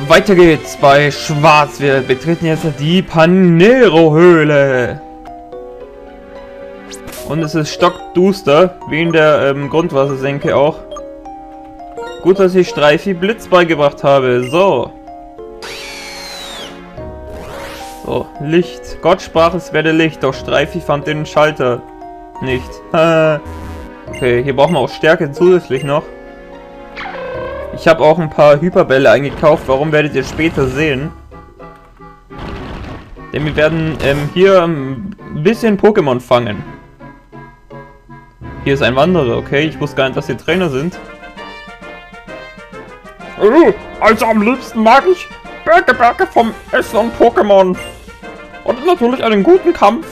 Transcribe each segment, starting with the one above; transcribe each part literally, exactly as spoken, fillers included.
weiter geht's bei Schwarz. Wir betreten jetzt die Panero-Höhle. Und es ist stockduster, wie in der ähm, Grundwassersenke auch. Gut, dass ich Streifi Blitz beigebracht habe. So. So, Licht. Gott sprach, es werde Licht, doch Streifi fand den Schalter nicht. Okay, hier brauchen wir auch Stärke zusätzlich noch. Ich habe auch ein paar Hyperbälle eingekauft. Warum, werdet ihr später sehen. Denn wir werden ähm, hier ein bisschen Pokémon fangen. Hier ist ein Wanderer, okay? Ich wusste gar nicht, dass hier Trainer sind. Also am liebsten mag ich Berge, Berge vom Essen und Pokémon. Und natürlich einen guten Kampf.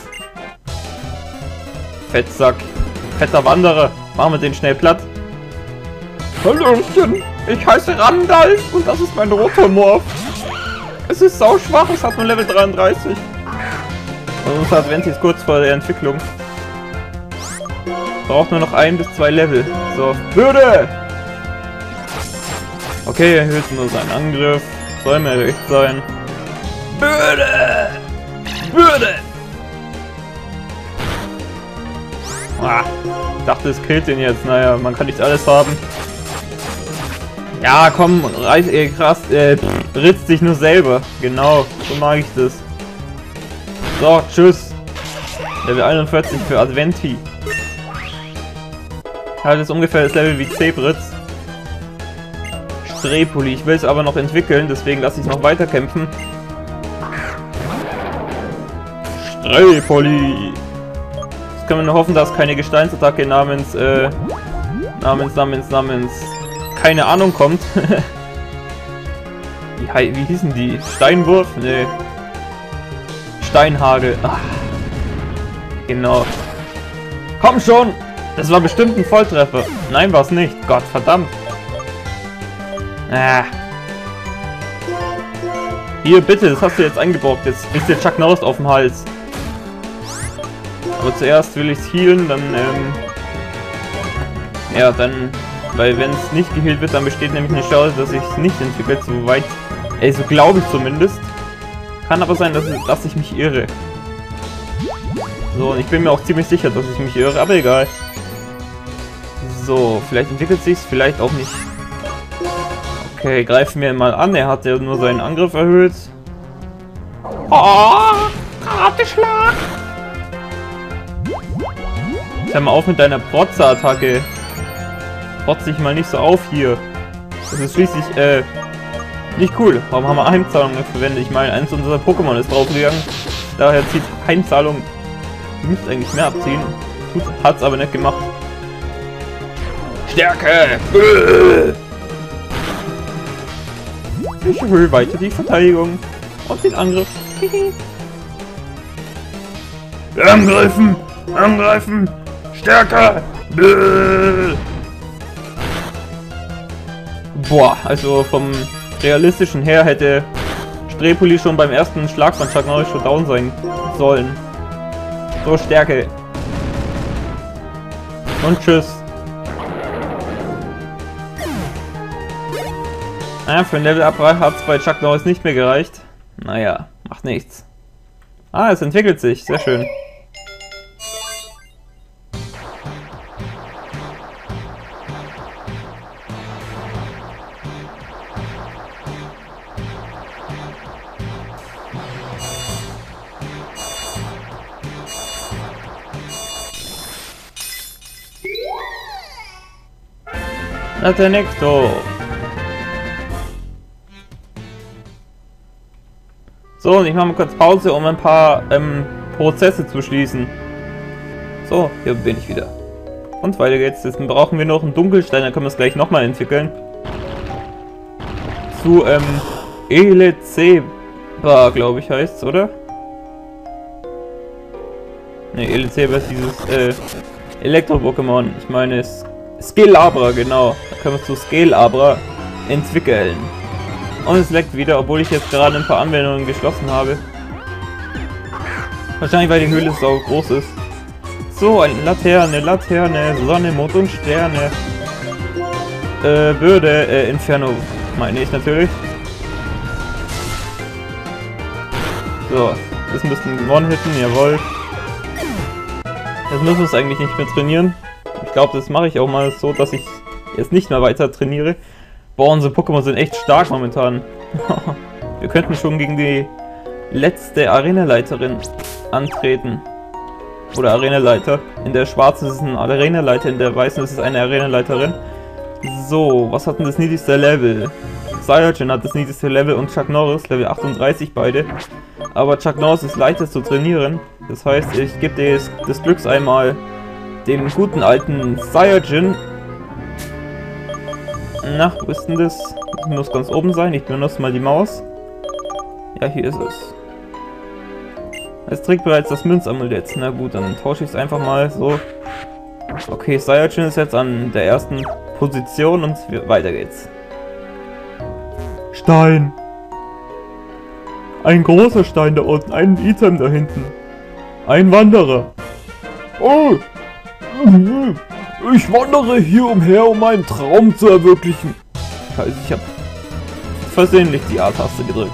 Fettsack. Fetter Wanderer. Machen wir den schnell platt. Hallöchen. Ich heiße Randalf und das ist mein Rotomorph. Es ist sau schwach, es hat nur Level dreiunddreißig. Und uns hat Ventis kurz vor der Entwicklung. Braucht nur noch ein bis zwei Level. So, Würde! Okay, erhöht nur seinen Angriff. Soll mir recht sein. Würde! Würde! Ah, ich dachte, es killt den jetzt. Naja, man kann nicht alles haben. Ja, komm, reiß, äh, krass, äh, ritzt dich nur selber. Genau, so mag ich das. So, tschüss. Level einundvierzig für Adventi. Halt ist ungefähr das Level wie Zebritz. Strepoli, ich will es aber noch entwickeln, deswegen lasse ich es noch weiter kämpfen. Strepoli. Jetzt können wir nur hoffen, dass keine Gesteinsattacke namens, äh, namens, namens, namens... keine Ahnung kommt. wie, wie hießen die? Steinwurf? Nee. Steinhagel. Ach. Genau. Komm schon! Das war bestimmt ein Volltreffer. Nein, war es nicht. Gott, verdammt. Ah. Hier, bitte, das hast du jetzt eingebrockt. Jetzt ist dir Chuck Norris auf dem Hals. Aber zuerst will ich es healen, dann, ähm... ja, dann... weil wenn es nicht geheilt wird, dann besteht nämlich eine Chance, dass sich es nicht entwickelt, soweit, ey, so glaube ich zumindest. Kann aber sein, dass, dass ich mich irre. So, und ich bin mir auch ziemlich sicher, dass ich mich irre, aber egal. So, vielleicht entwickelt sich's, vielleicht auch nicht. Okay, greifen wir ihn mal an, er hat ja nur seinen Angriff erhöht. Oh, Rateschlag! Hör mal auf mit deiner Protzer-Attacke. Rotz dich mal nicht so auf hier. Das ist schließlich, äh, nicht cool. Warum haben wir Heimzahlungen verwendet? Ich meine, eins unserer Pokémon ist draufgegangen. Daher zieht Heimzahlung. Du müsst eigentlich mehr abziehen. Gut, hat's aber nicht gemacht. Stärke! Ich erhöhe weiter die Verteidigung. Und den Angriff. Angreifen! Angreifen! Stärke! Boah, also vom realistischen her hätte Strepoli schon beim ersten Schlag von Chuck Norris schon down sein sollen. So, Stärke. Und tschüss. Ah, für ein Level-Up hat es bei Chuck Norris nicht mehr gereicht. Naja, macht nichts. Ah, es entwickelt sich. Sehr schön. Latenecto. So, und ich mache mal kurz Pause, um ein paar ähm, Prozesse zu schließen. So, hier bin ich wieder. Und weiter geht's. Jetzt brauchen wir noch einen Dunkelstein, dann können wir es gleich nochmal entwickeln. Zu, ähm, Eleceba, glaube ich, heißt es, oder? Ne, Eleceba ist dieses, äh, Elektro-Pokémon. Ich meine, es Skelabra, genau. Da können wir zu Skelabra entwickeln. Und es leckt wieder, obwohl ich jetzt gerade ein paar Anwendungen geschlossen habe. Wahrscheinlich, weil die Höhle so groß ist. So, eine Laterne, Laterne, Sonne, Mond und Sterne. Äh, Würde, äh, Inferno, meine ich natürlich. So, das müsste ein One-Hitten, jawohl. Jetzt müssen wir es eigentlich nicht mehr trainieren. Ich glaube, das mache ich auch mal so, dass ich jetzt nicht mehr weiter trainiere. Boah, unsere Pokémon sind echt stark momentan. Wir könnten schon gegen die letzte Arenaleiterin antreten. Oder Arenaleiter. In der schwarzen ist es ein Arenaleiter, in der weißen ist es eine Arenaleiterin. So, was hat denn das niedrigste Level? Cybergen hat das niedrigste Level und Chuck Norris, Level achtunddreißig beide. Aber Chuck Norris ist leichter zu trainieren. Das heißt, ich gebe des, des Glücks einmal dem guten alten Cybergen. Na, wo ist denn das? Das muss ganz oben sein. Ich benutze mal die Maus. Ja, hier ist es. Es trägt bereits das Münzamulett. Na gut, dann tausche ich es einfach mal so. Okay, Cybergen ist jetzt an der ersten Position und weiter geht's. Stein. Ein großer Stein da unten, ein Item da hinten. Ein Wanderer. Oh! Ich wandere hier umher, um meinen Traum zu erwirklichen. Scheiße, ich habe versehentlich die A-Taste gedrückt.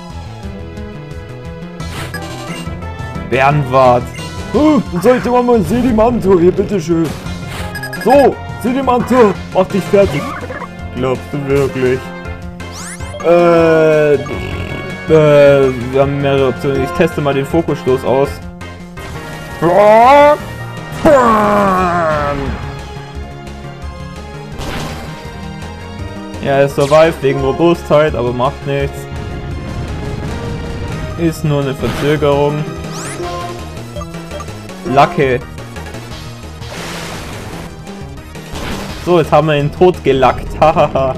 Bernward. Oh, dann soll ich dir mal mein Sedimantur hier, bitteschön. So, Sedimantur, mach dich fertig. Glaubst du wirklich? Äh, äh, wir haben mehrere Optionen. Ich teste mal den Fokusstoß aus. Ja, er survived wegen Robustheit, aber macht nichts. Ist nur eine Verzögerung. Lacke. So, jetzt haben wir ihn tot gelackt. Hahaha.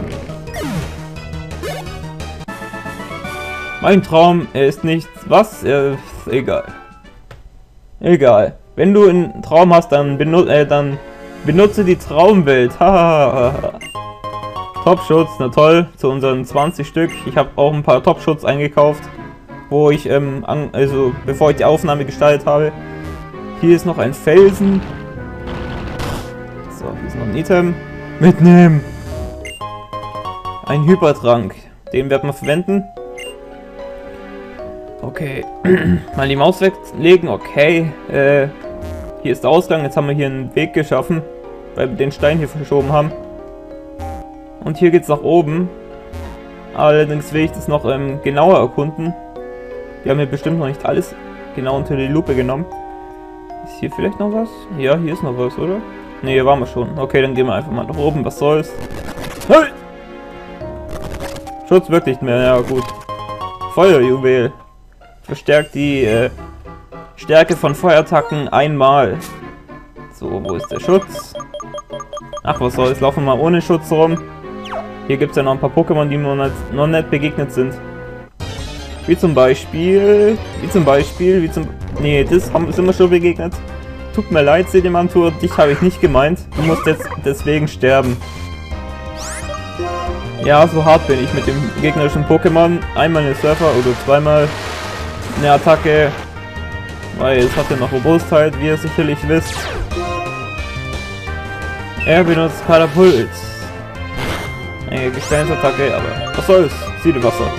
Mein Traum, er ist nichts. Was? Er ist egal. Egal. Wenn du einen Traum hast, dann, benu äh, dann benutze die Traumwelt. Hahaha. Top-Schutz, na toll. Zu unseren zwanzig Stück. Ich habe auch ein paar Top-Schutz eingekauft. Wo ich, ähm, an, also bevor ich die Aufnahme gestaltet habe. Hier ist noch ein Felsen. So, hier ist noch ein Item. Mitnehmen. Ein Hypertrank. Den werden wir verwenden. Okay. Mal die Maus weglegen. Okay. Äh, hier ist der Ausgang. Jetzt haben wir hier einen Weg geschaffen. Weil wir den Stein hier verschoben haben. Und hier geht's nach oben. Allerdings will ich das noch ähm, genauer erkunden. Wir haben hier bestimmt noch nicht alles genau unter die Lupe genommen. Ist hier vielleicht noch was? Ja, hier ist noch was, oder? Ne, hier waren wir schon. Okay, dann gehen wir einfach mal nach oben. Was soll's? Hey! Schutz wirkt nicht mehr. Ja, gut. Feuerjuwel. Verstärkt die äh, Stärke von Feuerattacken einmal. So, wo ist der Schutz? Ach, was soll's. Laufen wir mal ohne Schutz rum. Hier gibt es ja noch ein paar Pokémon, die mir noch nicht begegnet sind. Wie zum Beispiel... Wie zum Beispiel... Wie zum... Nee, das haben, sind wir schon begegnet. Tut mir leid, Sedimantur, dich habe ich nicht gemeint. Du musst jetzt deswegen sterben. Ja, so hart bin ich mit dem gegnerischen Pokémon. Einmal eine Surfer oder zweimal eine Attacke. Weil es hat ja noch Robustheit, wie ihr sicherlich wisst. Er benutzt Katapult. Eine Gesteinsattacke, aber was soll's? Siedewasser.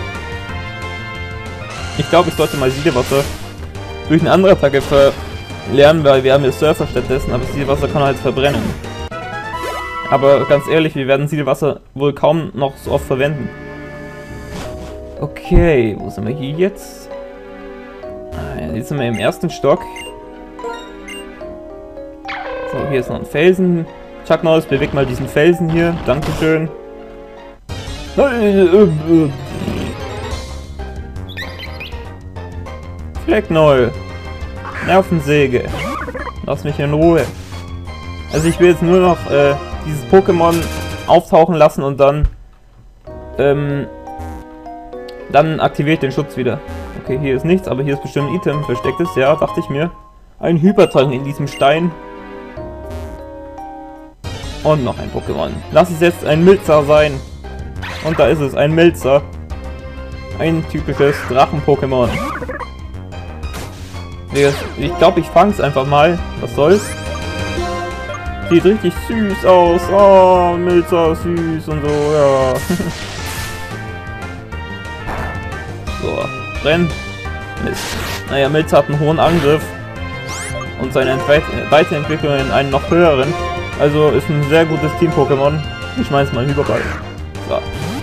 Ich glaube, ich sollte mal Siedewasser durch eine andere Attacke verlernen, weil wir haben ja Surfer stattdessen, aber Siedewasser kann halt verbrennen. Aber ganz ehrlich, wir werden Siedewasser wohl kaum noch so oft verwenden. Okay, wo sind wir hier jetzt? Ah, jetzt sind wir im ersten Stock. So, hier ist noch ein Felsen. Chuck Norris, bewegt mal diesen Felsen hier. Dankeschön. Flecknoll. Nervensäge. Lass mich in Ruhe. Also ich will jetzt nur noch äh, dieses Pokémon auftauchen lassen und dann ähm, dann aktiviert den Schutz wieder. Okay, hier ist nichts, aber hier ist bestimmt ein Item verstecktes. Ja, dachte ich mir. Ein Hypertrank in diesem Stein. Und noch ein Pokémon. Lass es jetzt ein Milzer sein. Und da ist es, ein Milzer. Ein typisches Drachen-Pokémon. Ich glaube, ich fange es einfach mal. Was soll's? Sieht richtig süß aus. Oh, Milzer, süß und so, ja. So, renn. Mist. Naja, Milz hat einen hohen Angriff und seine Entwe Weiterentwicklung in einen noch höheren. Also ist ein sehr gutes Team-Pokémon. Ich schmeiß mal Hyperball. So.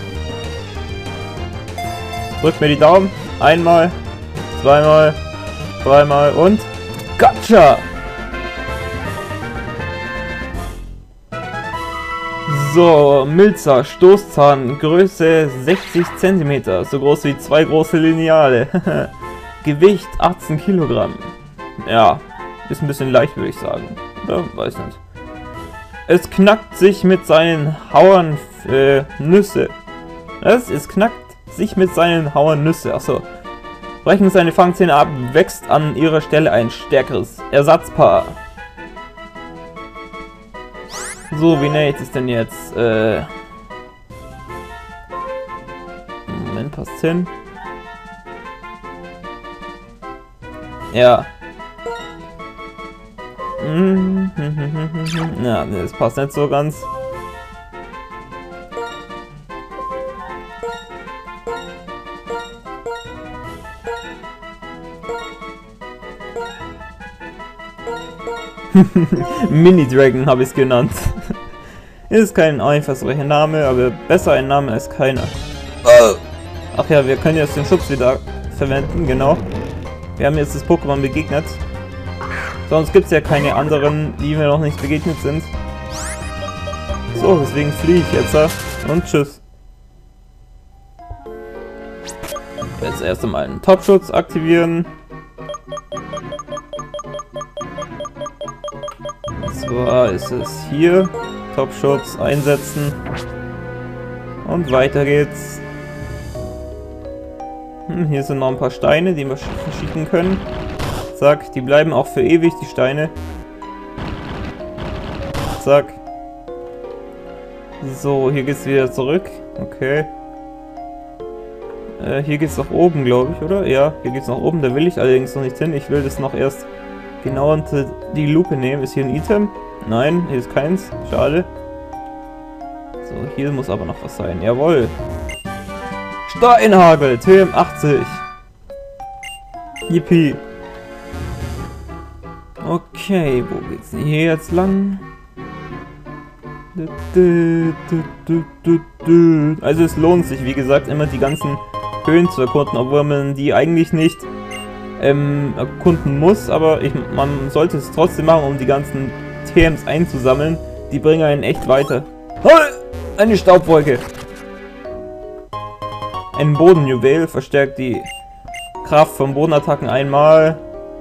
Drückt mir die Daumen. Einmal, zweimal, dreimal und Gotcha! So, Milzer, Stoßzahn, Größe sechzig Zentimeter, so groß wie zwei große Lineale. Gewicht achtzehn Kilogramm. Ja, ist ein bisschen leicht, würde ich sagen. Oder? Weiß nicht. Es knackt sich mit seinen Hauern äh, Nüsse. Was? Es knackt sich mit seinen Hauern Nüsse. Achso. Brechen seine Fangzähne ab, wächst an ihrer Stelle ein stärkeres Ersatzpaar. So, wie nähe ich das denn jetzt? Äh Moment, passt hin. Ja. Ja, das passt nicht so ganz. Mini-Dragon habe ich es genannt. Ist kein einfallsreicher Name, aber besser ein Name als keiner. Ach ja, wir können jetzt den Schutz wieder verwenden, genau. Wir haben jetzt das Pokémon begegnet. Sonst gibt es ja keine anderen, die mir noch nicht begegnet sind. So, deswegen fliege ich jetzt und tschüss. Jetzt erst einmal einen Top-Schutz aktivieren. Zwar ist es hier, Top-Schutz einsetzen und weiter geht's. Hm, hier sind noch ein paar Steine, die wir verschicken können. Zack, die bleiben auch für ewig, die Steine. Zack. So, hier geht's wieder zurück. Okay. Äh, hier geht's nach oben, glaube ich, oder? Ja, hier geht's nach oben, da will ich allerdings noch nicht hin. Ich will das noch erst genau unter die Lupe nehmen. Ist hier ein Item? Nein, hier ist keins. Schade. So, hier muss aber noch was sein. Jawohl. Steinhagel, T M achtzig. Yippie. Okay, wo geht's denn hier jetzt lang? Also es lohnt sich, wie gesagt, immer die ganzen Höhen zu erkunden, obwohl man die eigentlich nicht ähm, erkunden muss, aber ich, man sollte es trotzdem machen, um die ganzen T Ms einzusammeln. Die bringen einen echt weiter. Eine Staubwolke. Ein Bodenjuwel verstärkt die Kraft von Bodenattacken einmal.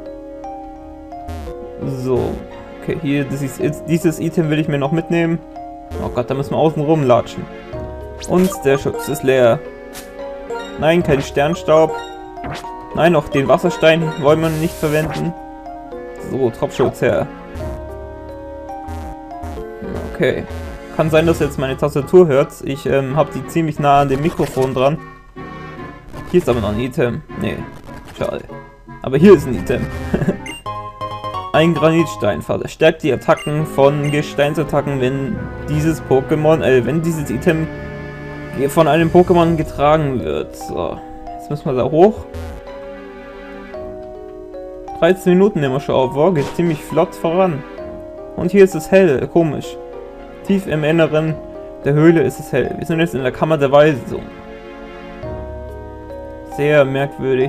So, okay, hier dieses, dieses Item will ich mir noch mitnehmen. Oh Gott, da müssen wir außen rum latschen. Und der Schutz ist leer. Nein, kein Sternstaub. Nein, auch den Wasserstein wollen wir nicht verwenden. So, Tropfschutz her. Okay. Kann sein, dass jetzt meine Tastatur hört. Ich ähm, habe die ziemlich nah an dem Mikrofon dran. Hier ist aber noch ein Item. Nee, schade. Aber hier ist ein Item. Ein Granitstein verstärkt die Attacken von Gesteinsattacken, wenn dieses Pokémon, äh, wenn dieses Item von einem Pokémon getragen wird. So, jetzt müssen wir da hoch. dreizehn Minuten nehmen wir schon auf. Wow, geht ziemlich flott voran. Und hier ist es hell, komisch. Tief im Inneren der Höhle ist es hell. Wir sind jetzt in der Kammer der Weisung. Sehr merkwürdig.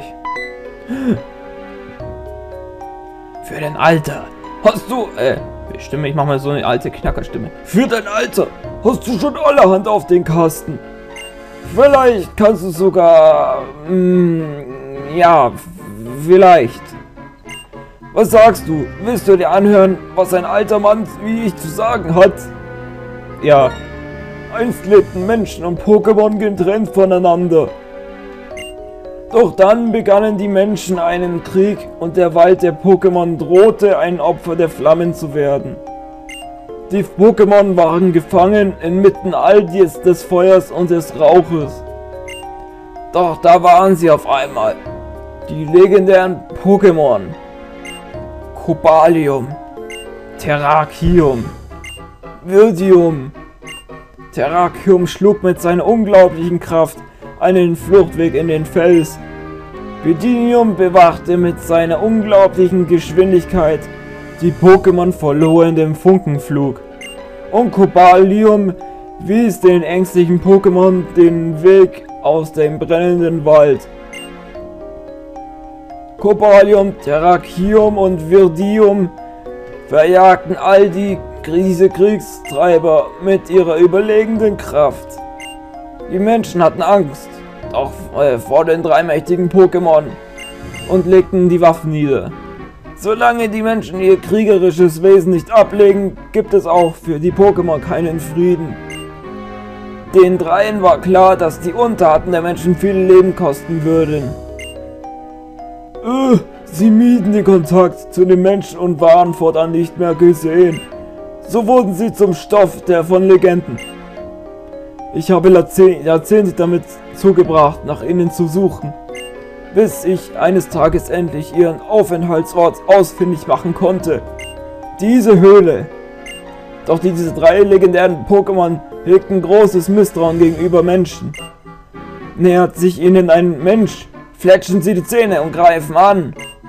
Für dein Alter hast du, äh, Stimme, ich mach mal so eine alte Knackerstimme. Für dein Alter hast du schon allerhand auf den Kasten. Vielleicht kannst du sogar, mh, ja, vielleicht. Was sagst du? Willst du dir anhören, was ein alter Mann wie ich zu sagen hat? Ja. Einst lebten Menschen und Pokémon getrennt voneinander. Doch dann begannen die Menschen einen Krieg und der Wald der Pokémon drohte, ein Opfer der Flammen zu werden. Die Pokémon waren gefangen inmitten all dies des Feuers und des Rauches. Doch da waren sie auf einmal. Die legendären Pokémon. Cobalium, Terrakium, Virdium. Terrakium schlug mit seiner unglaublichen Kraft einen Fluchtweg in den Fels, Bedinium bewachte mit seiner unglaublichen Geschwindigkeit die Pokémon verloren im Funkenflug. Und Cobalium wies den ängstlichen Pokémon den Weg aus dem brennenden Wald. Cobalium, Terrakium und Virdium verjagten all die diese Kriegstreiber mit ihrer überlegenen Kraft. Die Menschen hatten Angst auch äh, vor den drei mächtigen Pokémon und legten die Waffen nieder. Solange die Menschen ihr kriegerisches Wesen nicht ablegen, gibt es auch für die Pokémon keinen Frieden. Den dreien war klar, dass die Untaten der Menschen viel Leben kosten würden. Äh, sie mieden den Kontakt zu den Menschen und waren fortan nicht mehr gesehen. So wurden sie zum Stoff der von Legenden. Ich habe Jahrzehnte damit zugebracht, nach ihnen zu suchen, bis ich eines Tages endlich ihren Aufenthaltsort ausfindig machen konnte. Diese Höhle. Doch diese drei legendären Pokémon hegten großes Misstrauen gegenüber Menschen. Nähert sich ihnen ein Mensch, fletschen sie die Zähne und greifen an.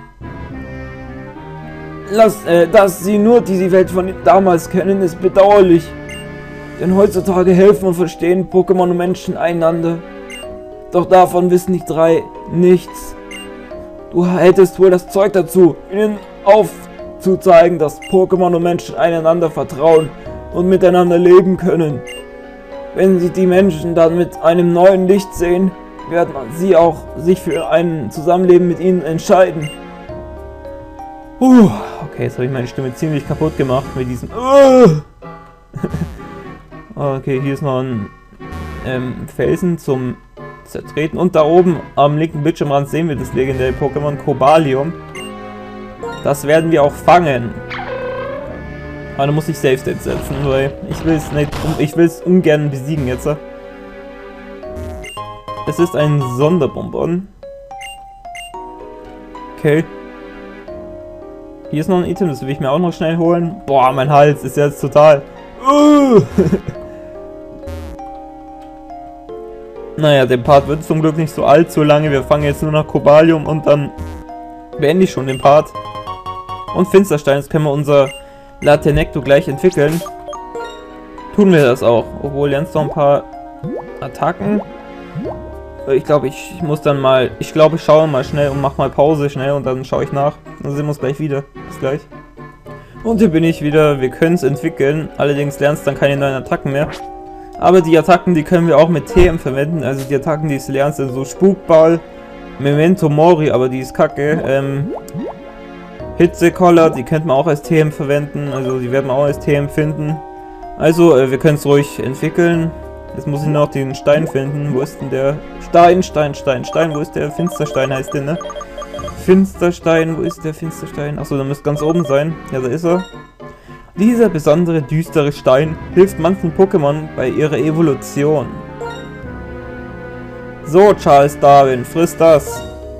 Lass, äh, dass sie nur diese Welt von damals kennen, ist bedauerlich. Denn heutzutage helfen und verstehen Pokémon und Menschen einander. Doch davon wissen die drei nichts. Du hättest wohl das Zeug dazu, ihnen aufzuzeigen, dass Pokémon und Menschen einander vertrauen und miteinander leben können. Wenn sie die Menschen dann mit einem neuen Licht sehen, werden sie auch sich für ein Zusammenleben mit ihnen entscheiden. Uh, okay, jetzt habe ich meine Stimme ziemlich kaputt gemacht mit diesem uh. Okay, hier ist noch ein ähm, Felsen zum Zertreten. Und da oben am linken Bildschirmrand sehen wir das legendäre Pokémon Cobalium. Das werden wir auch fangen. Aber da muss ich Safe State setzen, weil ich will es nicht, ich will es ungern besiegen jetzt. Es ist ein Sonderbonbon. Okay. Hier ist noch ein Item, das will ich mir auch noch schnell holen. Boah, mein Hals ist jetzt total... Uh. Naja, der Part wird zum Glück nicht so allzu lange. Wir fangen jetzt nur noch Cobalium und dann beende ich schon den Part. Und Finsterstein, jetzt können wir unser Latenecto gleich entwickeln. Tun wir das auch. Obwohl jetzt noch ein paar Attacken. Ich glaube, ich muss dann mal... Ich glaube, ich schaue mal schnell und mache mal Pause schnell und dann schaue ich nach. Dann sehen wir uns gleich wieder. Bis gleich. Und hier bin ich wieder. Wir können es entwickeln. Allerdings lernst du dann keine neuen Attacken mehr. Aber die Attacken, die können wir auch mit T M verwenden. Also die Attacken, die du lernst, sind so Spukball, Memento Mori, aber die ist kacke. Ähm, Hitzekoller, die könnte man auch als T M verwenden. Also die werden wir auch als T M finden. Also äh, wir können es ruhig entwickeln. Jetzt muss ich noch den Stein finden. Wo ist denn der? Stein, Stein, Stein, Stein. Wo ist der? Finsterstein heißt der, ne? Finsterstein, wo ist der Finsterstein? Achso, der müsste ganz oben sein. Ja, da ist er. Dieser besondere, düstere Stein hilft manchen Pokémon bei ihrer Evolution. So, Charles Darwin, friss das.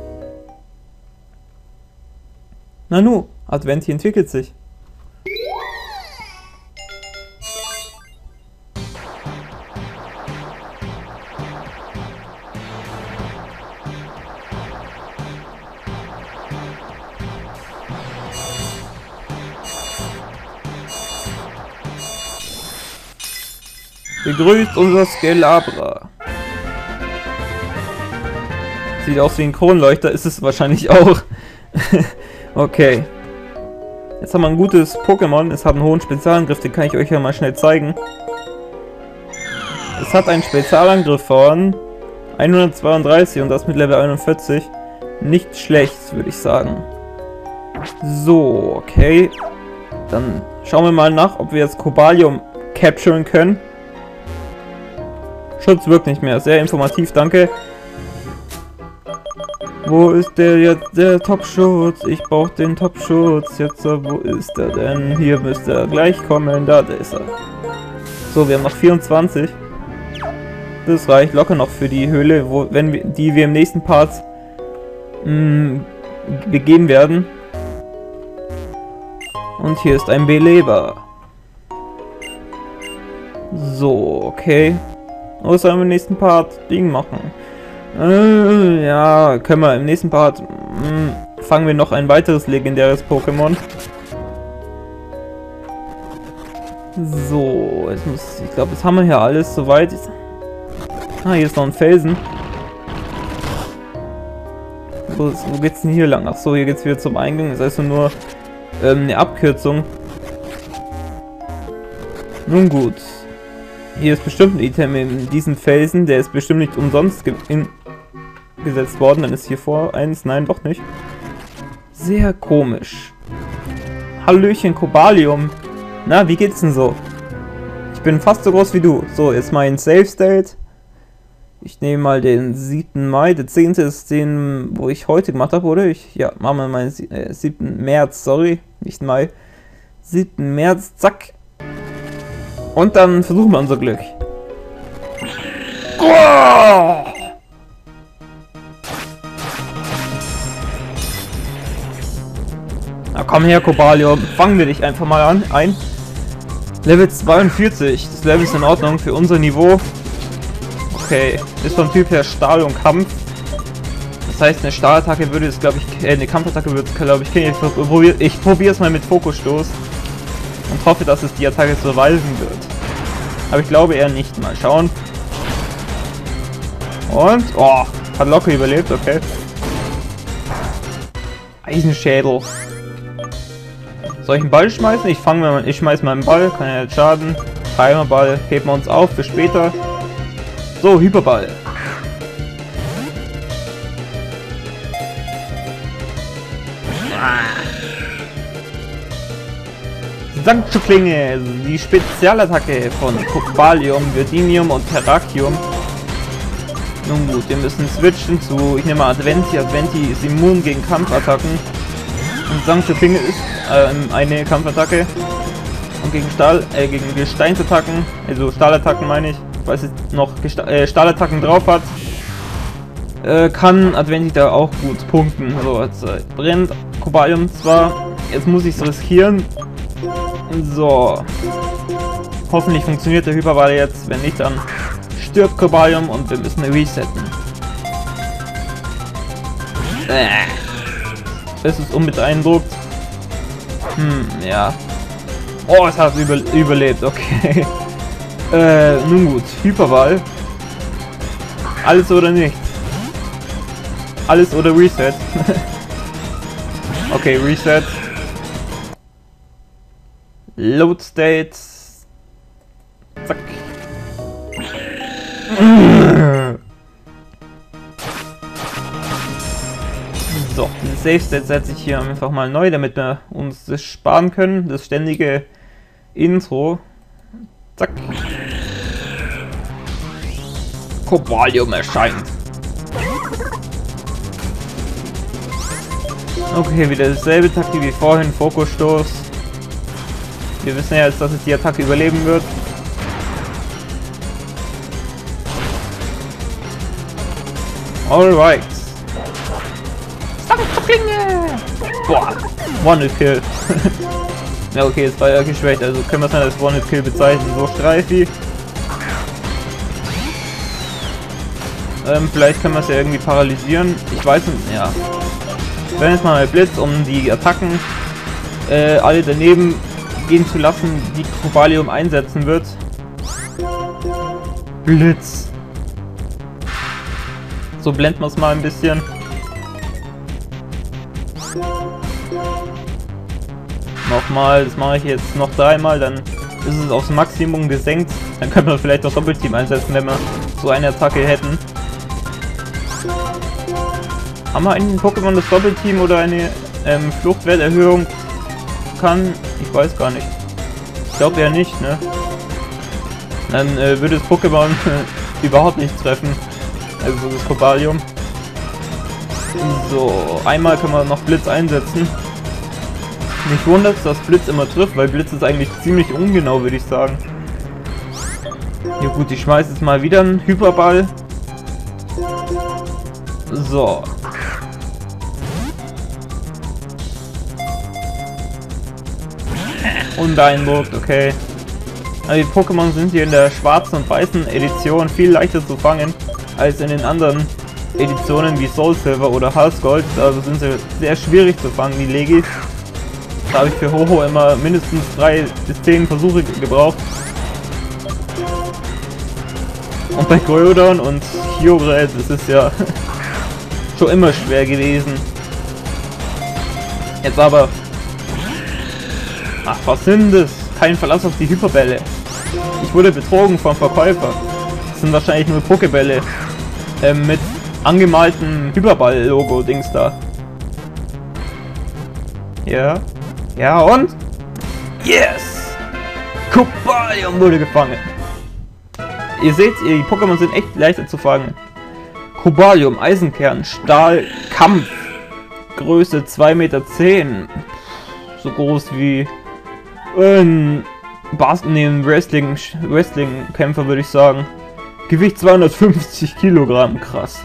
Nanu, Adventi entwickelt sich. Begrüßt unser Skelabra. Sieht aus wie ein Kronleuchter, ist es wahrscheinlich auch. Okay. Jetzt haben wir ein gutes Pokémon. Es hat einen hohen Spezialangriff, den kann ich euch ja mal schnell zeigen. Es hat einen Spezialangriff von hundertzweiunddreißig und das mit Level einundvierzig. Nicht schlecht, würde ich sagen. So, okay. Dann schauen wir mal nach, ob wir jetzt Cobalium capturen können. Schutz wirkt nicht mehr. Sehr informativ, danke. Wo ist der jetzt, der Top-Schutz? Ich brauche den Top-Schutz. Jetzt, wo ist er denn? Hier müsste er gleich kommen. Da, da ist er. So, wir haben noch vierundzwanzig. Das reicht locker noch für die Höhle, wo, wenn wir, die wir im nächsten Part mh, begehen werden. Und hier ist ein Beleber. So, okay. Oder sollen wir im nächsten Part Ding machen? Äh, ja, können wir im nächsten Part mh, fangen wir noch ein weiteres legendäres Pokémon. So, jetzt muss, ich glaube, jetzt haben wir hier alles soweit. Ah, hier ist noch ein Felsen. Wo, wo geht's denn hier lang? Ach so, hier geht's wieder zum Eingang. Das heißt nur ähm, eine Abkürzung. Nun gut. Hier ist bestimmt ein Item in diesem Felsen. Der ist bestimmt nicht umsonst in gesetzt worden. Dann ist hier vor eins. Nein, doch nicht. Sehr komisch. Hallöchen, Cobalium. Na, wie geht's denn so? Ich bin fast so groß wie du. So, jetzt mein Save State. Ich nehme mal den siebten Mai. Der zehnte ist den, wo ich heute gemacht habe, oder? Ich, ja, machen wir mal den äh, siebten März, sorry. Nicht Mai. siebten März, zack. Und dann versuchen wir unser Glück. Oh! Na komm her, Cobalium. Fangen wir dich einfach mal an. Ein. Level zweiundvierzig. Das Level ist in Ordnung für unser Niveau. Okay. Ist vom Typ her Stahl und Kampf. Das heißt, eine Stahlattacke würde es, glaube ich, äh, eine Kampfattacke würde es, glaube ich, ich probiere ich probiere es mal mit Fokusstoß. Und hoffe, dass es die Attacke surviven wird. Aber ich glaube eher nicht. Mal schauen. Und, oh, hat locker überlebt, okay. Eisenschädel. Soll ich einen Ball schmeißen? Ich fange mal, ich schmeiß mal einen Ball, kann ja jetzt schaden. Timerball, heben wir uns auf für später. So, Hyperball. Sanktklinge, die Spezialattacke von Cobalium, Verdinium und Terrakium. Nun gut, wir müssen switchen zu, ich nehme mal Adventi. Adventi ist immun gegen Kampfattacken. Und Sanktklinge ist äh, eine Kampfattacke. Und gegen Stahl, äh, gegen Gesteinsattacken, also Stahlattacken meine ich, weil es noch Gesta äh, Stahlattacken drauf hat, äh, kann Adventi da auch gut punkten. So, jetzt äh, brennt Cobalium zwar, jetzt muss ich es riskieren. So. Hoffentlich funktioniert der Hyperball jetzt. Wenn nicht, dann stirbt Cobalium und wir müssen resetten. Es ist unbeeindruckt. Hm, ja. Oh, es hat über überlebt, okay. äh, nun gut. Hyperball. Alles oder nichts. Alles oder Reset. Okay, Reset. Load State. Zack. So, den Save State setze ich hier einfach mal neu, damit wir uns das sparen können. Das ständige Intro. Zack. Cobalium erscheint. Okay, wieder dasselbe Taktik wie vorhin. Fokusstoß. Wir wissen ja jetzt, dass es die Attacke überleben wird. Alright. Boah, One-Hit-Kill. Ja, okay, jetzt war er geschwächt, also können wir es dann als One-Hit-Kill bezeichnen. So, Streifi. Ähm, vielleicht können wir es ja irgendwie paralysieren. Ich weiß nicht, ja. Wenn jetzt mal Blitz, um die Attacken äh, alle daneben gehen zu lassen, die Cobalium einsetzen wird. Blitz. So blenden wir es mal ein bisschen. Nochmal, das mache ich jetzt noch dreimal, dann ist es aufs Maximum gesenkt. Dann können wir vielleicht noch Doppelteam einsetzen, wenn wir so eine Attacke hätten. Haben wir einen Pokémon das Doppelteam oder eine ähm, Fluchtwerterhöhung kann? Ich weiß gar nicht. Ich glaube ja nicht, ne? Dann äh, würde das Pokémon überhaupt nicht treffen. Also das Cobalium. So, einmal können wir noch Blitz einsetzen. Mich wundert es, dass Blitz immer trifft, weil Blitz ist eigentlich ziemlich ungenau, würde ich sagen. Ja gut, ich schmeiße jetzt mal wieder einen Hyperball. So. Unbeeindruckt, okay. Also die Pokémon sind hier in der schwarzen und weißen Edition viel leichter zu fangen als in den anderen Editionen wie Soul Silver oder Hearth Gold, also sind sie sehr schwierig zu fangen, die Legis. Da habe ich für Ho-Oh immer mindestens drei bis zehn Versuche gebraucht. Und bei Groudon und Kyogre ist es ja schon immer schwer gewesen. Jetzt aber... Ach, was sind das? Kein Verlass auf die Hyperbälle. Ich wurde betrogen vom Verkäufer. Das sind wahrscheinlich nur Pokebälle. Ähm, mit angemaltem Hyperball-Logo-Dings da. Ja. Ja, und? Yes! Cobalium wurde gefangen. Ihr seht, die Pokémon sind echt leichter zu fangen. Cobalium, Eisenkern, Stahl, Kampf. Größe zwei Meter zehn. So groß wie ein Bas nee, Wrestling, Wrestling-Kämpfer, würde ich sagen. Gewicht zweihundertfünfzig Kilogramm, krass.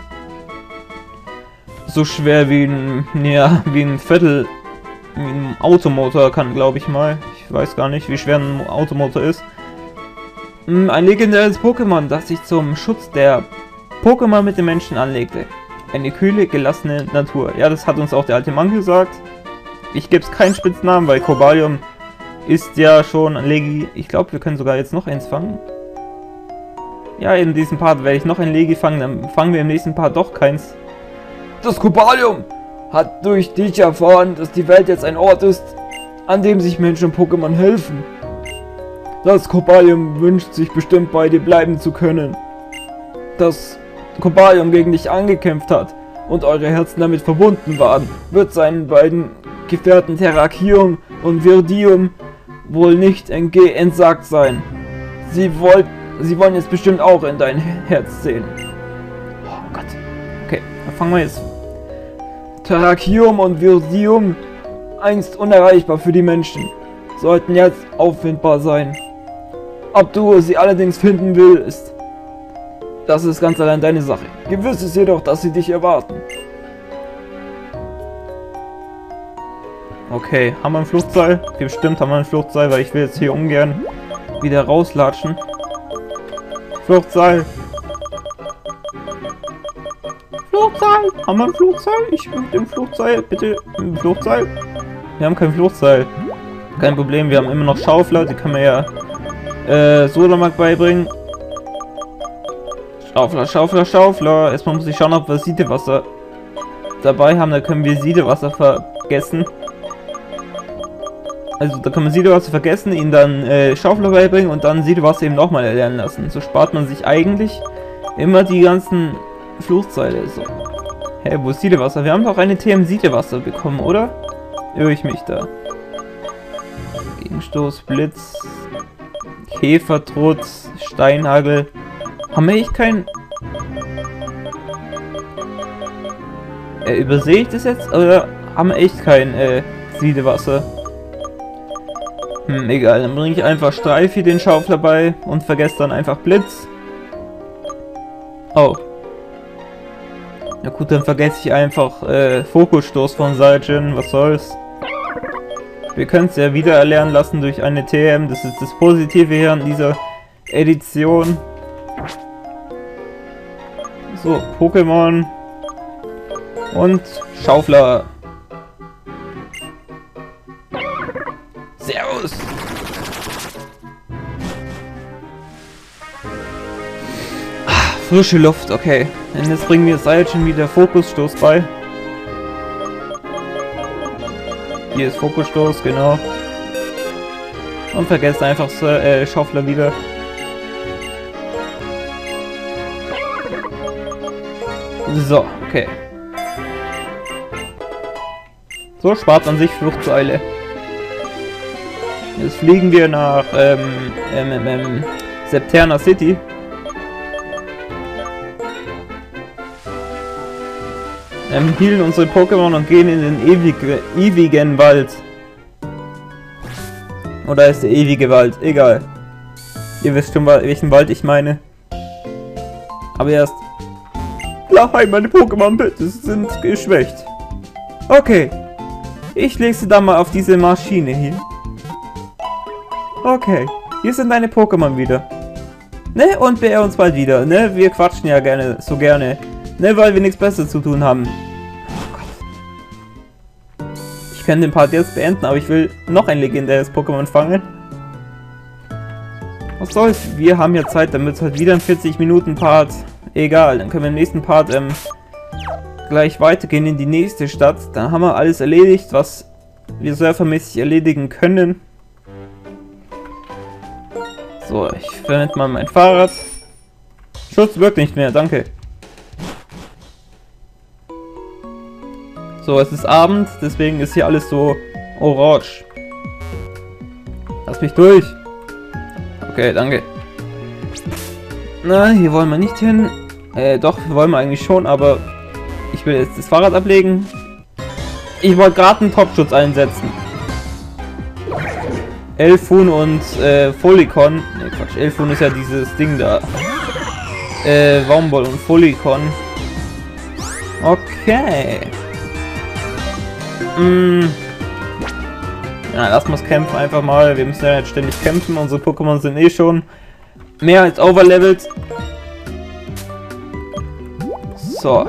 So schwer wie ein, ja, wie ein Viertel, wie ein Automotor kann, glaube ich mal. Ich weiß gar nicht, wie schwer ein Automotor ist. Ein legendäres Pokémon, das sich zum Schutz der Pokémon mit den Menschen anlegte. Eine kühle, gelassene Natur. Ja, das hat uns auch der alte Mann gesagt. Ich gebe es keinen Spitznamen, weil Cobalium ist ja schon ein Legi. Ich glaube, wir können sogar jetzt noch eins fangen. Ja, in diesem Part werde ich noch ein Legi fangen, dann fangen wir im nächsten Part doch keins. Das Cobalium hat durch dich erfahren, dass die Welt jetzt ein Ort ist, an dem sich Menschen und Pokémon helfen. Das Cobalium wünscht sich bestimmt bei dir bleiben zu können. Das Cobalium gegen dich angekämpft hat und eure Herzen damit verbunden waren, wird seinen beiden Gefährten Terrakium und Virdium wohl nicht entge entsagt sein. Sie, wollt, sie wollen jetzt bestimmt auch in dein Herz sehen. Oh Gott. Okay, dann fangen wir jetzt. Terrakium und Virdium, einst unerreichbar für die Menschen, sollten jetzt auffindbar sein. Ob du sie allerdings finden willst, das ist ganz allein deine Sache. Gewiss ist jedoch, dass sie dich erwarten. Okay, haben wir ein Fluchtseil? Bestimmt haben wir ein Fluchtseil, weil ich will jetzt hier ungern wieder rauslatschen. Fluchtseil! Fluchtseil! Haben wir ein Fluchtseil? Ich möchte ein Fluchtseil. Bitte ein Fluchtseil. Wir haben kein Fluchtseil. Kein Problem, wir haben immer noch Schaufler, die können wir ja äh, Solamark beibringen. Schaufler, Schaufler, Schaufler. Erstmal muss ich schauen, ob wir Siedewasser dabei haben. Da können wir Siedewasser vergessen. Also da kann man Siedewasser vergessen, ihn dann äh, Schaufler beibringen und dann Siedewasser eben nochmal erlernen lassen. So spart man sich eigentlich immer die ganzen Fluchtseile. So. Hä, hey, wo ist Siedewasser? Wir haben doch eine T M Siedewasser bekommen, oder? Irre ich mich da? Gegenstoß, Blitz, Käfertrutz, Steinhagel. Haben wir echt kein... Äh, übersehe ich das jetzt? Oder haben wir echt kein äh, Siedewasser? Hm, egal, dann bringe ich einfach Streifi den Schaufler bei und vergesse dann einfach Blitz. Oh. Na gut, dann vergesse ich einfach äh, Fokusstoß von Saiyajin, was soll's. Wir können es ja wieder erlernen lassen durch eine T M, das ist das Positive hier an dieser Edition. So, Pokémon und Schaufler. Servus! Ah, frische Luft, okay. Und jetzt bringen wir Saiyajin wieder Fokusstoß bei. Hier ist Fokusstoß, genau. Und vergesst einfach äh, Schaufler wieder. So, okay. So spart man sich Fluchtseile. Jetzt fliegen wir nach ähm, ähm, ähm, Septerna City. Ähm, healen unsere Pokémon und gehen in den ewig, ewigen Wald. Oder ist der ewige Wald? Egal. Ihr wisst schon, welchen Wald ich meine. Aber erst... Nein, meine Pokémon bitte sind geschwächt. Okay. Ich lege sie dann mal auf diese Maschine hier. Okay. Hier sind deine Pokémon wieder. Ne? Und beehr uns bald wieder, ne? Wir quatschen ja gerne, so gerne Ne, weil wir nichts Besseres zu tun haben. Oh Gott. Ich kann den Part jetzt beenden, aber ich will noch ein legendäres Pokémon fangen. Was soll's? Wir haben ja Zeit, damit es halt wieder ein vierzig Minuten Part. Egal, dann können wir im nächsten Part ähm, gleich weitergehen in die nächste Stadt. Dann haben wir alles erledigt, was wir surfermäßig erledigen können. So, ich verwende mal mein Fahrrad. Schutz wirkt nicht mehr, danke. So, es ist Abend, deswegen ist hier alles so orange. Lass mich durch. Okay, danke. Na, hier wollen wir nicht hin. Äh, doch, wollen wir eigentlich schon, aber ich will jetzt das Fahrrad ablegen. Ich wollte gerade einen Topschutz einsetzen. Elfun und äh, Folicon. Ne, Quatsch, Elfun ist ja dieses Ding da. Äh, Waumball und Folicon. Okay. Mm. Ja, lassen wir es kämpfen einfach mal. Wir müssen ja nicht ständig kämpfen. Unsere Pokémon sind eh schon mehr als overlevelt. So.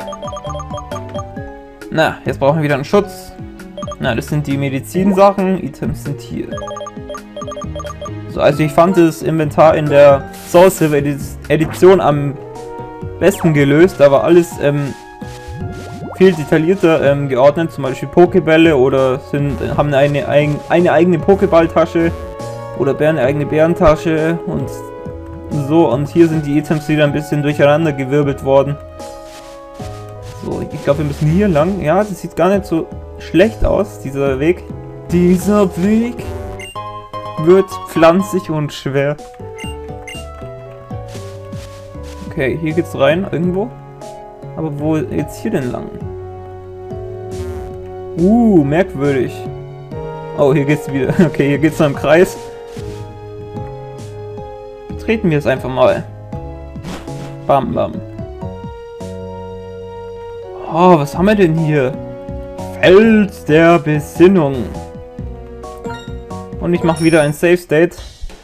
Na, jetzt brauchen wir wieder einen Schutz. Na, das sind die Medizinsachen. Items sind hier. So, also ich fand das Inventar in der Soul Silver Edition am besten gelöst. Da war alles ähm, viel detaillierter ähm, geordnet. Zum Beispiel Pokébälle oder sind, haben eine, eine, eine eigene Pokéballtasche oder Bären eine eigene Bärentasche und so. Und hier sind die Items wieder ein bisschen durcheinander gewirbelt worden. So, ich glaube, wir müssen hier lang. Ja, das sieht gar nicht so schlecht aus, dieser Weg. Dieser Weg wird pflanzig und schwer. Okay, hier geht's rein, irgendwo. Aber wo jetzt hier denn lang? Uh, merkwürdig. Oh, hier geht's wieder. Okay, hier geht's noch im Kreis. Treten wir es einfach mal. Bam, bam. Oh, was haben wir denn hier? Feld der Besinnung. Und ich mache wieder ein Save State.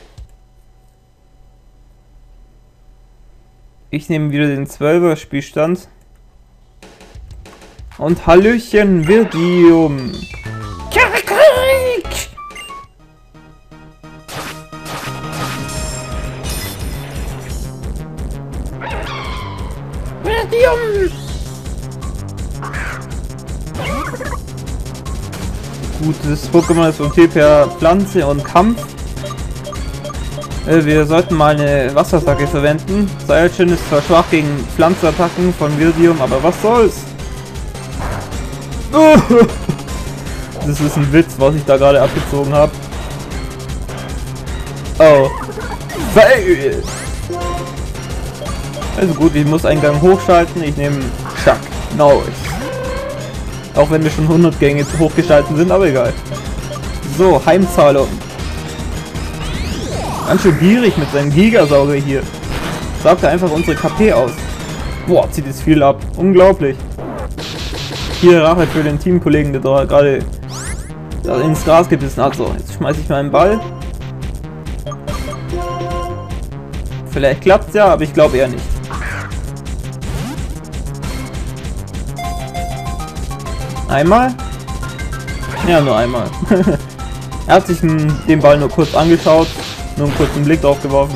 Ich nehme wieder den zwölfer Spielstand. Und Hallöchen, Virdium. Virdium. Gut, das Pokémon ist vom Typ her Pflanze und Kampf. Äh, wir sollten mal eine Wasserattacke verwenden. Seilchen ist zwar schwach gegen Pflanzenattacken von Virdium, aber was soll's? Das ist ein Witz, was ich da gerade abgezogen habe. Oh. Fail! Also gut, ich muss einen Gang hochschalten. Ich nehme Chuck Norris. Auch wenn wir schon hundert Gänge hochgeschalten sind, aber egal. So, Heimzahlung. Ganz schön gierig mit seinem Gigasauger hier. Saugt er einfach unsere K P aus. Boah, zieht es viel ab. Unglaublich. Hier Rache für den Teamkollegen, der da gerade ins Gras gebissen hat. So, jetzt schmeiße ich meinen Ball. Vielleicht klappt es ja, aber ich glaube eher nicht. Einmal? Ja, nur einmal. Er hat sich den Ball nur kurz angeschaut, nur einen kurzen Blick drauf geworfen.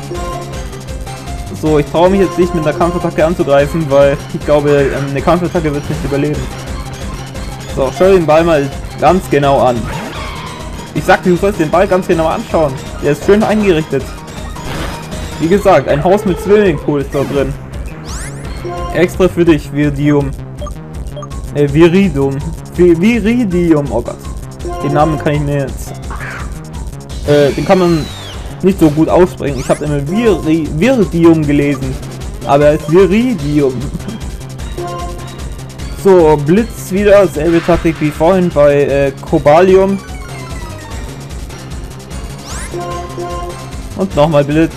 So, ich traue mich jetzt nicht mit einer Kampfattacke anzugreifen, weil ich glaube, eine Kampfattacke wird nicht überleben. So, schau den Ball mal ganz genau an. Ich sagte, du sollst den Ball ganz genau anschauen. Der ist schön eingerichtet. Wie gesagt, ein Haus mit Swimmingpool ist da drin. Extra für dich, Virdium. Äh, Viridium. Viridium, oh Gott. Den Namen kann ich mir jetzt... Äh, den kann man nicht so gut aussprechen. Ich habe immer Viri Viridium gelesen. Aber es ist Viridium. So, Blitz wieder. Selbe Taktik wie vorhin bei äh, Cobalium. Und nochmal Blitz.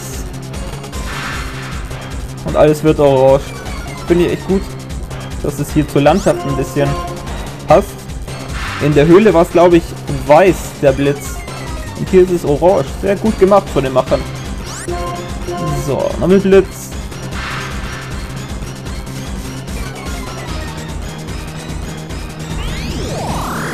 Und alles wird orange. Finde ich echt gut, dass es hier zur Landschaft ein bisschen passt. In der Höhle war es, glaube ich, weiß, der Blitz. Und hier ist es orange. Sehr gut gemacht von den Machern. So, noch mit Blitz.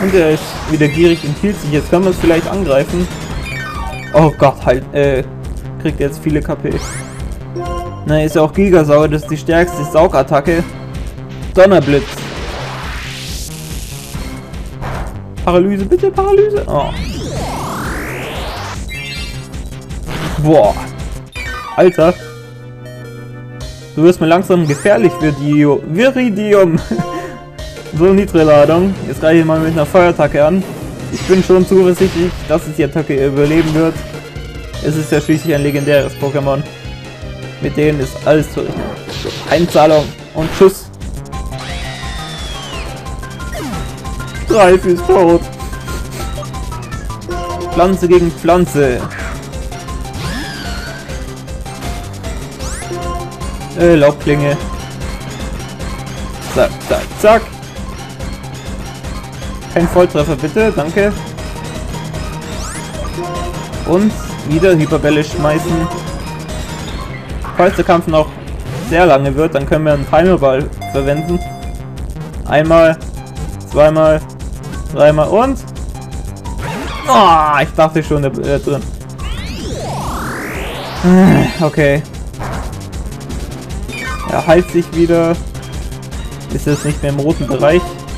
Und er ist wieder gierig und hielt sich. Jetzt können wir es vielleicht angreifen. Oh Gott, halt, äh, kriegt jetzt viele K P. Na, ist ja auch Gigasauger, das ist die stärkste Saugattacke. Donnerblitz. Paralyse, bitte, Paralyse. Oh. Boah. Alter. Du wirst mir langsam gefährlich für Dio. Viridium. So niedrige Ladung. Jetzt greife ich mal mit einer Feuerattacke an. Ich bin schon zuversichtlich, dass es die Attacke überleben wird. Es ist ja schließlich ein legendäres Pokémon. Mit denen ist alles zu rechnen. Einzahlung und Schuss. Greif ist tot. Pflanze gegen Pflanze. Äh, Laubklinge. Zack, zack, zack. Kein Volltreffer bitte, danke. Und wieder Hyperbälle schmeißen. Falls der Kampf noch sehr lange wird, dann können wir einen Timerball verwenden. Einmal, zweimal, dreimal und... Oh, ich dachte schon, der äh, drin. Okay. Er heilt sich wieder. Ist jetzt nicht mehr im roten Bereich.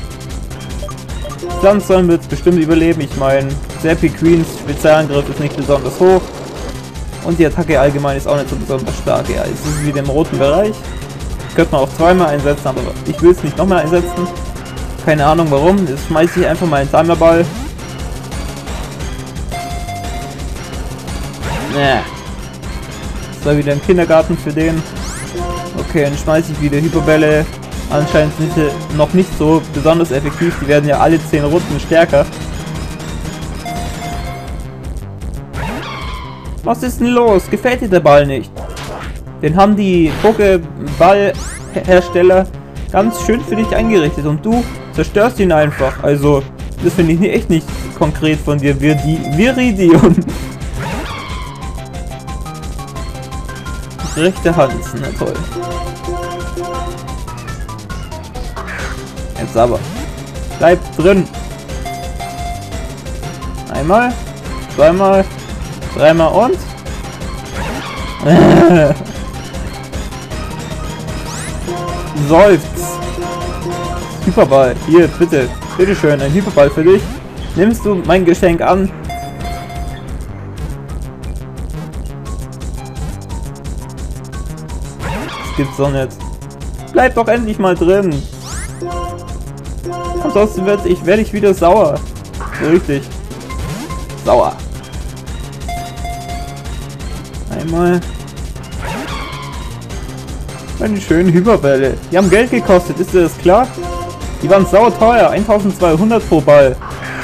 Pflanzen wird es bestimmt überleben. Ich meine, Serpy-Queens Spezialangriff ist nicht besonders hoch. Und die Attacke allgemein ist auch nicht so besonders stark. Ja, jetzt ist es wieder im roten Bereich. Könnte man auch zweimal einsetzen, aber ich will es nicht nochmal einsetzen. Keine Ahnung warum. Jetzt schmeiße ich einfach mal einen Timerball. Nee. Das war wieder ein Kindergarten für den. Okay, dann schmeiße ich wieder Hyperbälle. Anscheinend sind sie noch nicht so besonders effektiv. Die werden ja alle zehn Runden stärker. Was ist denn los? Gefällt dir der Ball nicht? Den haben die Pokéball-Hersteller ganz schön für dich eingerichtet und du zerstörst ihn einfach. Also, das finde ich echt nicht konkret von dir. Viridium. Rechte Hand, na toll. Jetzt aber. Bleib drin. Einmal, zweimal, dreimal und... Seufz. Hyperball. Hier, bitte. Bitteschön, ein Hyperball für dich. Nimmst du mein Geschenk an? Das gibt's doch nicht. Bleib doch endlich mal drin. Ansonsten werde ich, werd ich wieder sauer. So richtig. Sauer. Einmal. Meine schönen Hyperbälle. Die haben Geld gekostet, ist dir das klar? Die waren sauer teuer. eintausendzweihundert pro Ball.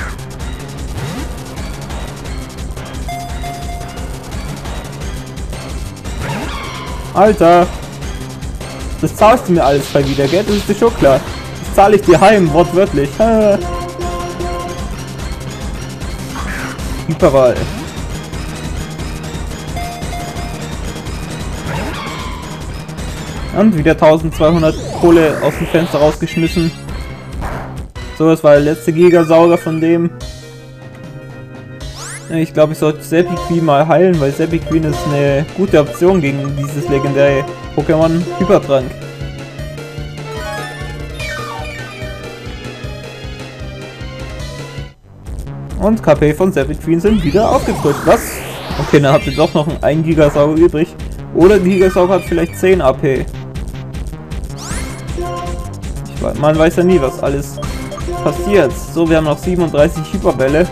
Alter. Das zahlst du mir alles bei wieder, gell? Das ist dir schon klar. Das zahle ich dir heim, wortwörtlich. Hyperball. Und wieder eintausendzweihundert Kohle aus dem Fenster rausgeschmissen. So, das war der letzte Gigasauger von dem. Ich glaube, ich sollte Serpy-Queen mal heilen, weil Serpy-Queen ist eine gute Option gegen dieses legendäre Pokémon Hypertrank. Und K P von Serpy-Queen sind wieder aufgefrischt. Was? Okay, dann habt ihr doch noch einen ein Gigasauger übrig. Oder der Gigasauger hat vielleicht zehn A P. Ich weiß, man weiß ja nie, was alles passiert. So, wir haben noch siebenunddreißig Hyperbälle.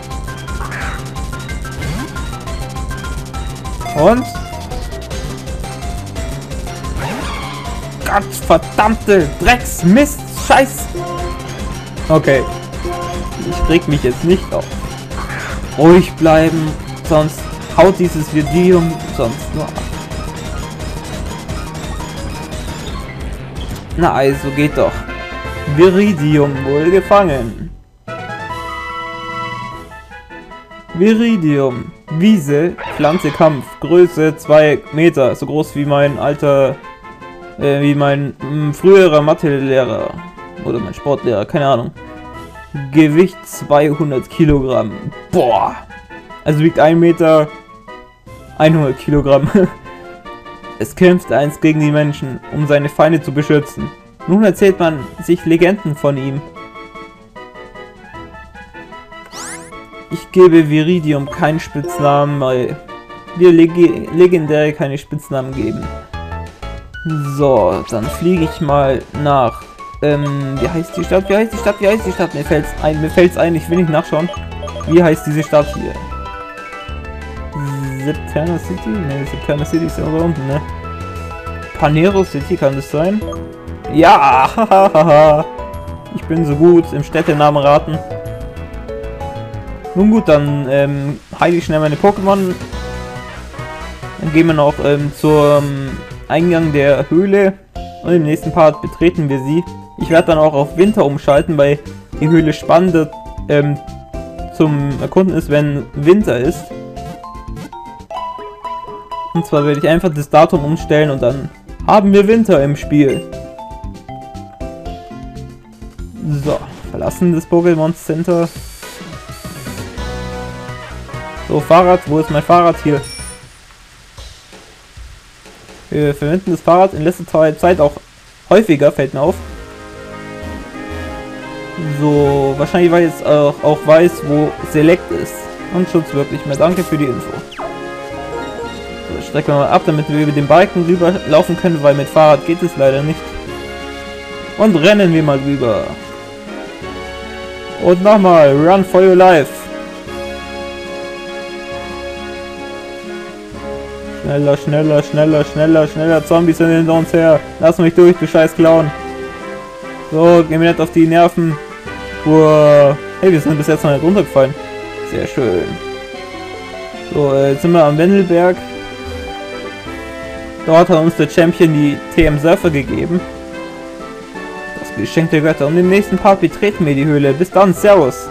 Und? Gott verdammte Drecks, Mist, Scheiß! Okay. Ich reg mich jetzt nicht auf. Ruhig bleiben, sonst haut dieses Viridium sonst nur ab. Na also, geht doch. Viridium wohl gefangen. Viridium. Wiese, Pflanze, Kampf. Größe zwei Meter. So groß wie mein alter... Äh, wie mein mh, früherer Mathelehrer. Oder mein Sportlehrer, keine Ahnung. Gewicht zweihundert Kilogramm. Boah. Also wiegt ein Meter hundert Kilogramm. Es kämpft einst gegen die Menschen, um seine Feinde zu beschützen. Nun erzählt man sich Legenden von ihm. Ich gebe Viridium keinen Spitznamen, weil wir Leg Legendäre keine Spitznamen geben. So, dann fliege ich mal nach... Ähm, wie heißt die Stadt? Wie heißt die Stadt? Wie heißt die Stadt? Mir fällt's ein, mir fällt's ein, ich will nicht nachschauen. Wie heißt diese Stadt hier? Septerna City? Ne, Septerna City ist ja da unten, ne? Panero City, kann das sein? Ja, hahaha. Ich bin so gut im Städtenamen raten. Nun gut, dann ähm, heile ich schnell meine Pokémon. Dann gehen wir noch ähm, zum Eingang der Höhle. Und im nächsten Part betreten wir sie. Ich werde dann auch auf Winter umschalten, weil die Höhle spannender ähm, zum Erkunden ist, wenn Winter ist. Und zwar werde ich einfach das Datum umstellen und dann haben wir Winter im Spiel. So, verlassen das Pokémon Center. So, Fahrrad, wo ist mein Fahrrad hier? Wir verwenden das Fahrrad in letzter Zeit auch häufiger, fällt mir auf. So, wahrscheinlich weil ich jetzt auch, auch weiß, wo Select ist. Und Schutz wirklich mehr. Danke für die Info. So, strecken wir mal ab, damit wir über den Balken rüber laufen können, weil mit Fahrrad geht es leider nicht. Und rennen wir mal rüber. Und nochmal, run for your life. Schneller, schneller, schneller, schneller, schneller. Zombies sind hinter uns her. Lass mich durch, du scheiß Clown. So, gehen wir nicht auf die Nerven. Uah. Hey, wir sind bis jetzt noch nicht runtergefallen. Sehr schön. So, jetzt sind wir am Wendelberg. Dort hat uns der Champion die T M Surfer gegeben. Das Geschenk der Götter. Und im nächsten Part betreten wir die Höhle. Bis dann, servus.